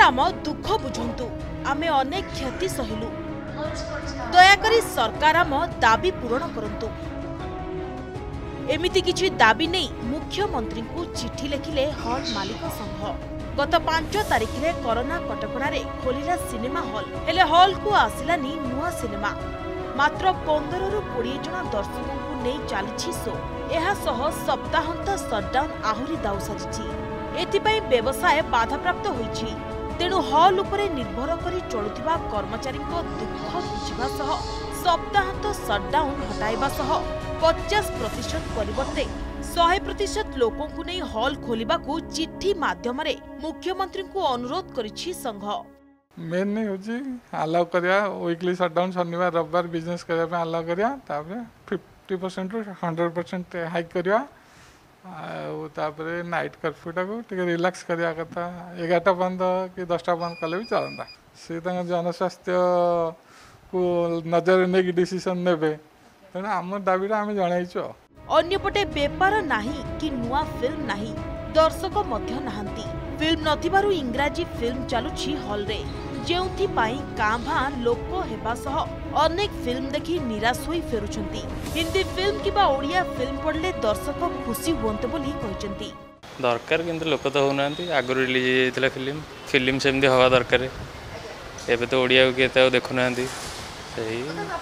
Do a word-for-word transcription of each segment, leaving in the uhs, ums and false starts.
आम दुख बुझंतु आमे अनेक क्षति सहिलु दयाकरी सरकार आम दाबी पूरण करंतु। एमिति किछि दाबी नहीं मुख्यमंत्री को चिठी लिखिले हॉल मालिक संघ। गत पांच तारिख रे कोरोना कटकणा रे खोलिला सिनेमा हॉल हेले हॉल को आसिलानी नुआ सिनेमा। मात्र पंद्रह रु बीस जन दर्शकों को नहीं चली शो। एहा सह सप्ताहांत सटडाउन आहुरी दाउ साजिछि। एथिपई व्यवसाय बाधाप्राप्त होईछि। तेणु हॉल उपरे निर्भर करी चलुथिबा कर्मचारी को दुख बुझिबा सह सप्ताहांत सटडाउन हटाइबा सह पचास प्रतिशत परिवर्ते सौ प्रतिशत लोकों को नहीं हॉल खोलिबा को चिट्ठी माध्यम रे मुख्यमंत्री को अनुरोध करिछि संघ। मेन नहीं होची अलाउ करिया वीकली शटडाउन शनिवार रविवार बिजनेस करिया पे अलाउ करिया तापरे पचास परसेंट रु सौ परसेंट हाइक करिया आ तापरे नाइट कर्फ्यू टा को टिके रिलैक्स करिया कथा ग्यारह बंद कि दस बंद कले भी चलता से जनस्वास्थ्य को नजर नहीं डिसीजन नेबे तेना आम दाबी आम जणाइछु। अन्यपटे बेपार नाही कि नुआ फिल्म नाही दर्शक मध्य नाहंती। फिल्म नथिबारु इंग्राजी फिल्म चलुछि हॉल रे जेउथि पाई कांभा लोक हेबा सह अनेक फिल्म देखि निराश होई फेरुछंती। हिंदी फिल्म किबा ओडिया फिल्म पड़ले दर्शक खुशी होंते बोली कहिसंती। दरकार किंतु लोक तो होनांती आगु रिलीज हेतिला फिल्म फिल्म सेमदी हवा दरकार एबे तो ओडिया को केते देखु नांती सही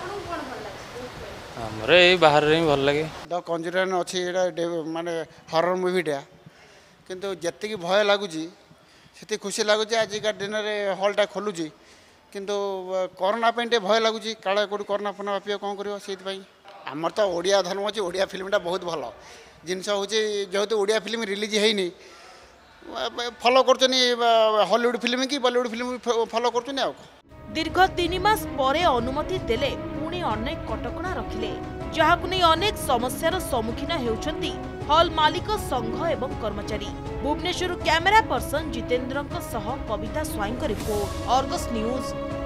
हमर ए बाहर रे भल लागे। द कंजुरन अछि एडा माने हॉरर मूवीटा किंतु जत्ति की भय लागुची सेति खुशी लागुची आज का दिन रे हॉलटा खोलुची किंतु कोरोना पेंटे भय लागुची काळे कोड कोरोना फना व्यापी कोन करियो सेति पई हमर तो ओडिया धर्म अछि ओडिया फिल्मटा बहुत भलो जिनस होची जेहेतु ओडिया फिल्म रिलीज हेइनी फॉलो करचनी हॉलीवुड फिल्म की बॉलीवुड फिल्म फॉलो करचनी आ दीर्घ तीन मास परे अनुमति देले पुणी अनेक कटकणा रखिले जहाकु नै अनेक समस्यार सम्मुखीन हेउछंती हॉल मालिक संघ एवं कर्मचारी। भुवनेश्वर कैमरा पर्सन जितेंद्र सह Kavita Swain report, Argus news.